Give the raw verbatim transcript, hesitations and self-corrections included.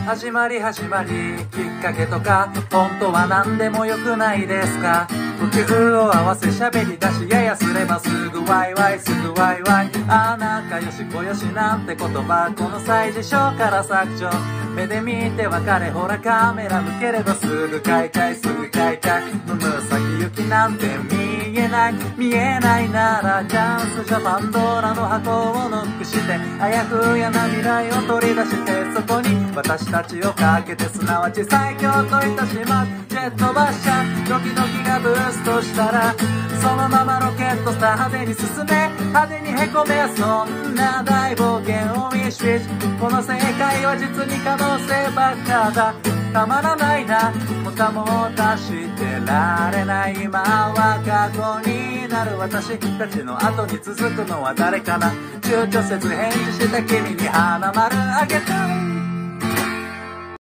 始まり始まりきっかけとか本当は何でもよくないですか。呼吸を合わせ喋り出しややすればすぐワイワイすぐワイワイ。ああ仲良しこよしなんて言葉この際辞書から削除。目で見て別れほらカメラ向ければすぐ開会すぐ開会。むむ先行きなんて見えない見えないならチャンスじゃパンドーラの箱をノックしてあやふやな未来を取り出してそこに私たちをかけてすなわち最強といたしますジェットバッシャードキドキがブーストしたらそのままロケットスター派手に進め派手にへこめそんな大冒険をウィッシュウィッシュこの世界は実に可能性ばっかだたまらないなもたもたしてられない今は過去になる私たちの後に続くのは誰かな躊躇せず返事した君に花丸あげた